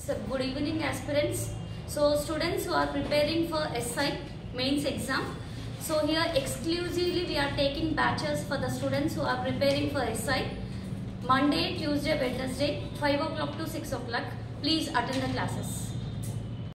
So good evening aspirants. So students who are preparing for SI mains exam. So here exclusively we are taking batches for the students who are preparing for SI. Monday, Tuesday, Wednesday 5 o'clock to 6 o'clock. Please attend the classes.